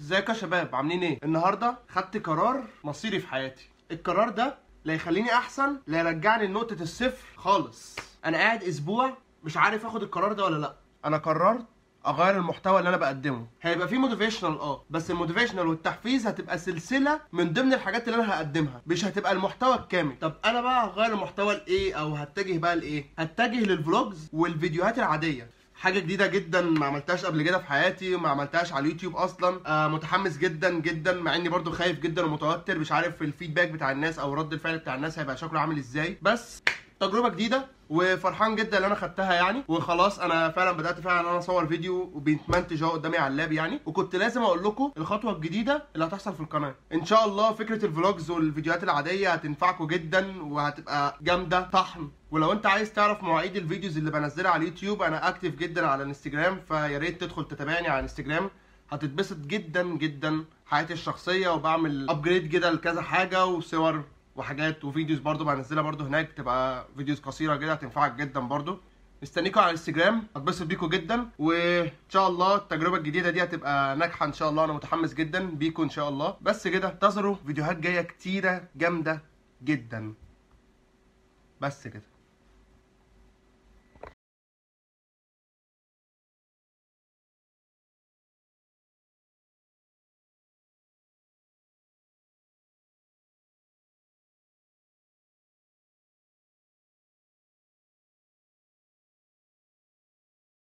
ازيكم يا شباب، عاملين ايه؟ النهارده خدت قرار مصيري في حياتي. القرار ده لا يخليني احسن لا يرجعني لنقطه الصفر خالص. انا قاعد اسبوع مش عارف اخد القرار ده ولا لا. انا قررت اغير المحتوى اللي انا بقدمه. هيبقى فيه موتيفيشنال بس الموتيفيشنال والتحفيز هتبقى سلسله من ضمن الحاجات اللي انا هقدمها، مش هتبقى المحتوى الكامل. طب انا بقى هغير المحتوى لايه او هتجه بقى لايه؟ هتجه للفلوجز والفيديوهات العاديه. حاجه جديده جدا ما عملتهاش قبل كده في حياتي وما عملتهاش على اليوتيوب اصلا. متحمس جدا جدا، مع اني برضو خايف جدا ومتوتر، مش عارف الفيدباك بتاع الناس او رد الفعل بتاع الناس هيبقى شكله عامل ازاي. بس تجربه جديده وفرحان جدا اللي انا خدتها يعني. وخلاص انا فعلا بدات فعلا ان انا اصور فيديو وبيتمنتج اهو قدامي على اللاب يعني. وكنت لازم اقول لكم الخطوه الجديده اللي هتحصل في القناه. ان شاء الله فكره الفلوجز والفيديوهات العاديه هتنفعكم جدا وهتبقى جامده طحن. ولو انت عايز تعرف مواعيد الفيديوز اللي بنزلها على اليوتيوب، انا اكتف جدا على الانستجرام، فيا ريت تدخل تتابعني على الانستجرام. هتتبسط جدا جدا حياتي الشخصيه، وبعمل ابجريد كده لكذا حاجه وصور وحاجات وفيديوز برضو بنزلها برضو هناك، تبقى فيديوز قصيره كده هتنفعك جدا برضو. مستنيكم على الانستجرام، هتبسط بيكم جدا، وان شاء الله التجربه الجديده دي هتبقى ناجحه ان شاء الله. انا متحمس جدا بيكم ان شاء الله. بس كده، انتظروا فيديوهات جايه كتيره جامده جدا. بس كده.